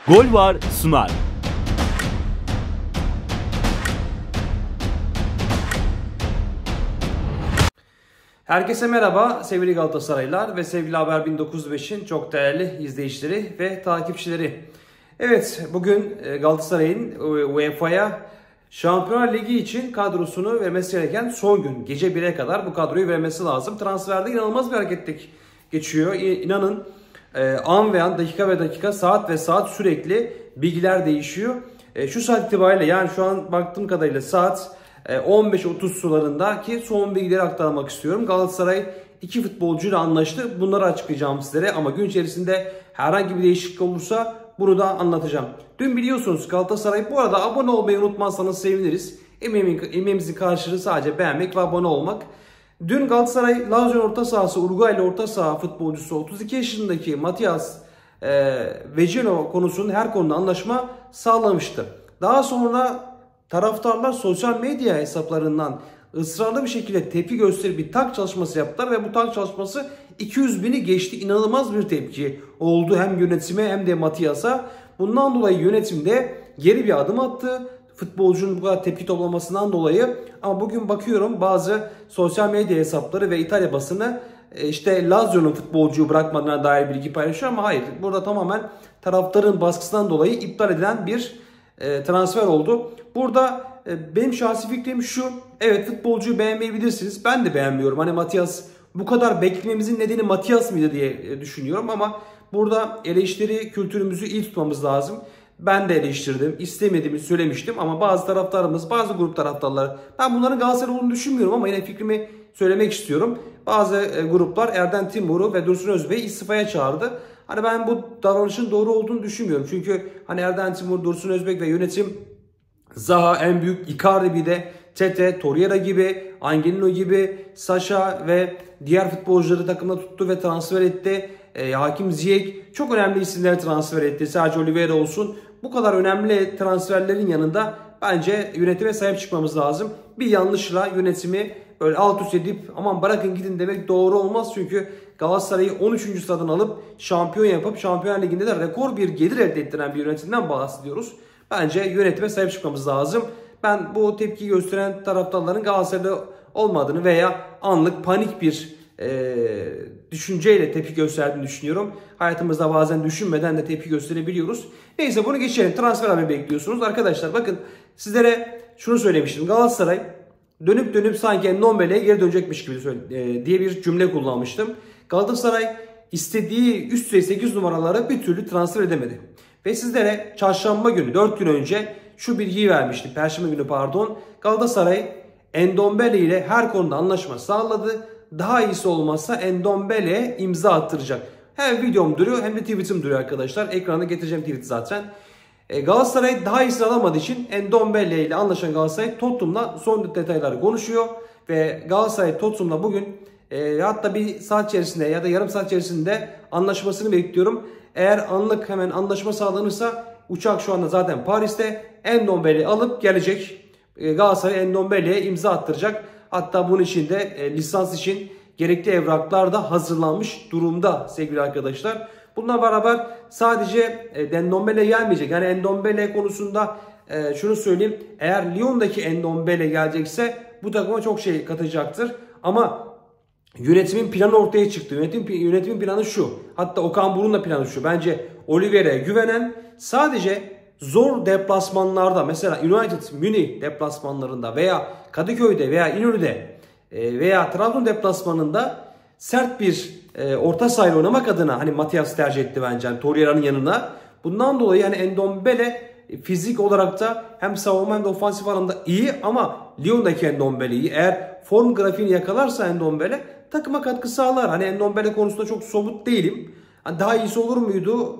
Gol Var sunar. Herkese merhaba sevgili Galatasaraylılar ve sevgili Haber 1905'in çok değerli izleyicileri ve takipçileri. Evet, bugün Galatasaray'ın UEFA'ya Şampiyonlar Ligi için kadrosunu vermesi gereken son gün. Gece 1'e kadar bu kadroyu vermesi lazım. Transferde inanılmaz bir hareketlik geçiyor. İnanın an ve an, dakika ve dakika, saat ve saat sürekli bilgiler değişiyor. Şu saat itibariyle, yani şu an baktığım kadarıyla saat 15.30 sularındaki son bilgileri aktarmak istiyorum. Galatasaray 2 futbolcuyla anlaştı. Bunları açıklayacağım sizlere ama gün içerisinde herhangi bir değişiklik olursa bunu da anlatacağım. Dün biliyorsunuz Galatasaray, bu arada abone olmayı unutmazsanız seviniriz. Emeğimizin karşılığı sadece beğenmek ve abone olmak. Dün Galatasaray Lazio orta sahası, Uruguaylı orta saha futbolcusu 32 yaşındaki Matias Vecino konusunun her konuda anlaşma sağlamıştı. Daha sonra taraftarlar sosyal medya hesaplarından ısrarlı bir şekilde tepki gösterip bir tak çalışması yaptılar ve bu tak çalışması 200.000'i geçti. İnanılmaz bir tepki oldu hem yönetime hem de Matias'a. Bundan dolayı yönetim de geri bir adım attı. Futbolcunun bu kadar tepki toplamasından dolayı. Ama bugün bakıyorum bazı sosyal medya hesapları ve İtalya basını işte Lazio'nun futbolcuyu bırakmadığına dair bilgi paylaşıyor ama hayır. Burada tamamen taraftarın baskısından dolayı iptal edilen bir transfer oldu. Burada benim şahsi fikrim şu. Evet, futbolcuyu beğenmeyebilirsiniz. Ben de beğenmiyorum. Hani Matias, bu kadar beklememizin nedeni Matias mıydı diye düşünüyorum ama burada eleştiri kültürümüzü iyi tutmamız lazım. Ben de eleştirdim. İstemediğimi söylemiştim ama bazı taraftarımız, bazı grup taraftarları, ben bunların Galatasaray olduğunu düşünmüyorum ama yine fikrimi söylemek istiyorum. Bazı gruplar Erden Timur'u ve Dursun Özbek'i istifaya çağırdı. Hani ben bu davranışın doğru olduğunu düşünmüyorum. Çünkü hani Erden Timur, Dursun Özbek ve yönetim Zaha, en büyük Icardi, bir de Tete, Torreira gibi, Angelino gibi, Sacha ve diğer futbolcuları takımda tuttu ve transfer etti. Hakim Ziyech, çok önemli isimleri transfer etti. Sadece Oliveira olsun. Bu kadar önemli transferlerin yanında bence yönetime sahip çıkmamız lazım. Bir yanlışla yönetimi böyle alt üst edip aman bırakın gidin demek doğru olmaz. Çünkü Galatasaray'ı 13. sıradan alıp şampiyon yapıp Şampiyonlar Ligi'nde de rekor bir gelir elde ettiren bir yönetimden bahsediyoruz. Bence yönetime sahip çıkmamız lazım. Ben bu tepki gösteren taraftarların Galatasaray'da olmadığını veya anlık panik bir düşünceyle tepki gösterdiğini düşünüyorum. Hayatımızda bazen düşünmeden de tepki gösterebiliyoruz. Neyse, bunu geçelim. Transfer haberi bekliyorsunuz. Arkadaşlar bakın, sizlere şunu söylemiştim. Galatasaray dönüp dönüp sanki Ndombele'ye geri dönecekmiş gibi diye bir cümle kullanmıştım. Galatasaray istediği üst düzey 8 numaraları bir türlü transfer edemedi. Ve sizlere çarşamba günü, 4 gün önce şu bilgiyi vermiştim. Perşembe günü pardon. Galatasaray Ndombele ile her konuda anlaşma sağladı. Daha iyisi olmazsa Ndombele'ye imza attıracak. Hem videom duruyor hem de tweetim duruyor arkadaşlar. Ekrana getireceğim tweet zaten. Galatasaray daha iyisini alamadığı için Ndombele ile anlaşan Galatasaray Tottenham'la son detayları konuşuyor. Ve Galatasaray Tottenham'la bugün hatta bir saat içerisinde ya da yarım saat içerisinde anlaşmasını bekliyorum. Eğer anlık hemen anlaşma sağlanırsa uçak şu anda zaten Paris'te, Ndombele'yi alıp gelecek. Galatasaray Ndombele'ye imza attıracak. Hatta bunun için de lisans için gerekli evraklar da hazırlanmış durumda sevgili arkadaşlar. Bununla beraber sadece Ndombele gelmeyecek. Yani Ndombele konusunda şunu söyleyeyim. Eğer Lyon'daki Ndombele gelecekse bu takıma çok şey katacaktır. Ama yönetimin planı ortaya çıktı. Yönetimin planı şu. Hatta Okan Buruk'un da planı şu. Bence Oliveira'ya güvenen, sadece zor deplasmanlarda, mesela United Münih deplasmanlarında veya Kadıköy'de veya İnönü'de veya Trabzon deplasmanında sert bir orta sahayla oynamak adına hani Matias tercih etti bence, yani Torreira'nın yanına. Bundan dolayı yani Ndombele fizik olarak da hem savunma hem de ofansif anlamda iyi ama Lyon'daki Ndombele iyi. Eğer form grafiğini yakalarsa Ndombele takıma katkı sağlar. Hani Ndombele konusunda çok somut değilim. Hani daha iyisi olur muydu?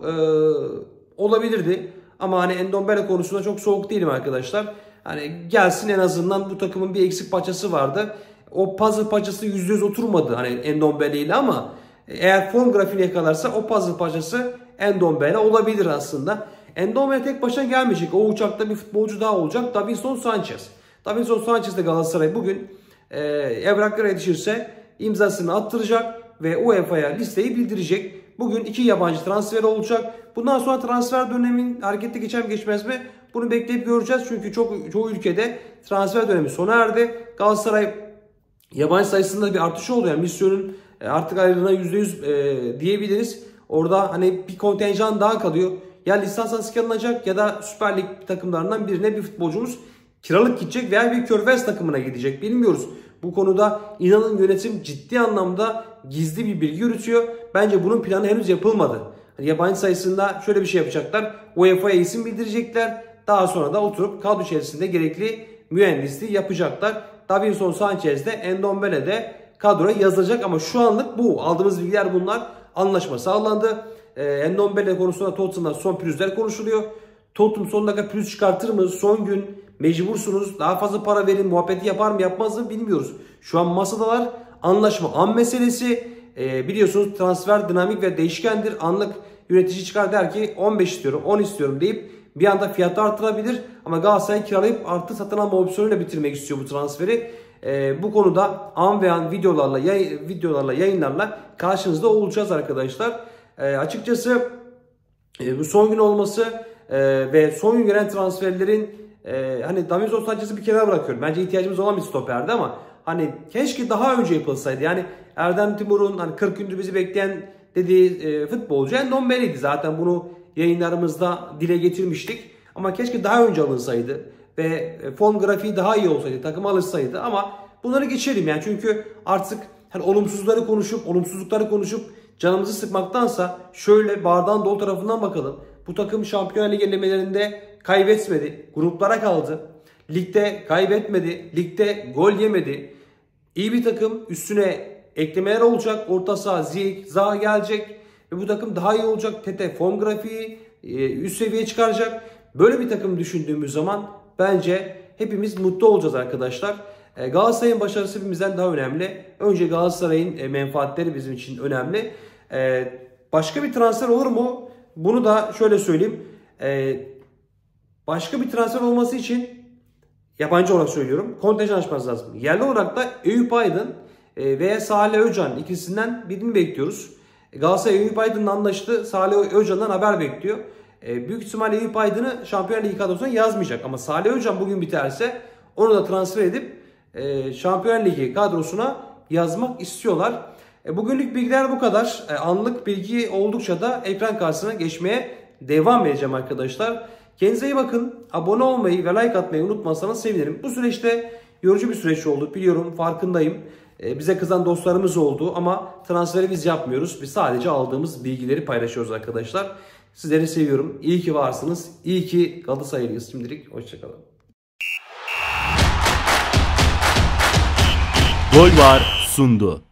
Olabilirdi. Ama hani Ndombele konusunda çok soğuk değilim arkadaşlar. Hani gelsin, en azından bu takımın bir eksik parçası vardı. O puzzle parçası %100 oturmadı hani Ndombele ile ama eğer form grafiğini yakalarsa o puzzle parçası Ndombele olabilir aslında. Ndombele tek başına gelmeyecek. O uçakta bir futbolcu daha olacak. Davinson Sanchez. Davinson Sanchez de Galatasaray bugün evraklara yetişirse imzasını attıracak ve UEFA'ya listeyi bildirecek. bugün 2 yabancı transfer olacak. Bundan sonra transfer dönemin hareketli geçer mi geçmez mi? Bunu bekleyip göreceğiz. Çünkü çoğu ülkede transfer dönemi sona erdi. Galatasaray yabancı sayısında bir artış oldu. Yani misyonun artık ayrılığına %100 diyebiliriz. Orada hani bir kontenjan daha kalıyor. Ya lisans askeri alınacak ya da Süper Lig takımlarından birine bir futbolcumuz kiralık gidecek veya bir Körfez takımına gidecek. Bilmiyoruz. Bu konuda inanın yönetim ciddi anlamda gizli bir bilgi yürütüyor. Bence bunun planı henüz yapılmadı. Hani yabancı sayısında şöyle bir şey yapacaklar. UEFA'ya isim bildirecekler. Daha sonra da oturup kadro içerisinde gerekli mühendisliği yapacaklar. Davinson Sanchez de Endombele de kadroya yazılacak ama şu anlık bu. Aldığımız bilgiler bunlar. Anlaşma sağlandı. Endombele konusunda Tottenham'da son pürüzler konuşuluyor. Tottenham son dakika pürüz çıkartır mı? Son gün mecbursunuz. Daha fazla para verin. Muhabbeti yapar mı yapmaz mı bilmiyoruz. Şu an masadalar. Anlaşma an meselesi. Biliyorsunuz transfer dinamik ve değişkendir. Anlık yönetici çıkar der ki 15 istiyorum 10 istiyorum deyip bir anda fiyatı artırabilir. Ama Galatasaray kiralayıp artı satın alma opsiyonuyla bitirmek istiyor bu transferi. Bu konuda an ve an videolarla yayınlarla karşınızda olacağız arkadaşlar. Açıkçası bu son gün olması ve son gün gelen transferlerin hani Davinson Sanchez'i bir kenara bırakıyorum. Bence ihtiyacımız olan bir stoperdi ama hani keşke daha önce yapılsaydı. Yani Erdem Timur'un hani 40 gündür bizi bekleyen dediği futbolcu Endombele'ydi. Zaten bunu yayınlarımızda dile getirmiştik. Ama keşke daha önce alınsaydı ve form grafiği daha iyi olsaydı, takım alışsaydı ama bunları geçelim yani çünkü artık hani olumsuzlukları konuşup canımızı sıkmaktansa şöyle bardağın dolu tarafından bakalım. Bu takım Şampiyonlar Ligi elemelerinde kaybetmedi, gruplara kaldı. Ligde kaybetmedi, ligde gol yemedi. İyi bir takım, üstüne eklemeler olacak. Orta saha, Ziyech, Zaha gelecek ve bu takım daha iyi olacak. Tete form grafiği üst seviyeye çıkaracak. Böyle bir takım düşündüğümüz zaman bence hepimiz mutlu olacağız arkadaşlar. Galatasaray'ın başarısı hepimizden daha önemli. Önce Galatasaray'ın menfaatleri bizim için önemli. Başka bir transfer olur mu? Bunu da şöyle söyleyeyim. Başka bir transfer olması için yabancı olarak söylüyorum. Kontenjan açması lazım. Yerli olarak da Eyüp Aydın veya Salih Özcan ikisinden birini bekliyoruz. Galatasaray Eyüp Aydın'la anlaştı. Salih Özcan'dan haber bekliyor. Büyük ihtimalle Eyüp Aydın'ı Şampiyonlar Ligi kadrosuna yazmayacak. Ama Salih Özcan bugün biterse onu da transfer edip Şampiyonlar Ligi kadrosuna yazmak istiyorlar. Bugünlük bilgiler bu kadar. Anlık bilgi oldukça da ekran karşısına geçmeye devam edeceğim arkadaşlar. Kendinize iyi bakın. Abone olmayı ve like atmayı unutmazsanız sevinirim. Bu süreçte yorucu bir süreç oldu. Biliyorum, farkındayım. Bize kızan dostlarımız oldu ama transferi biz yapmıyoruz. Biz sadece aldığımız bilgileri paylaşıyoruz arkadaşlar. Sizleri seviyorum. İyi ki varsınız. İyi ki Galatasaraylıyız şimdilik. Hoşçakalın. Gol var sundu.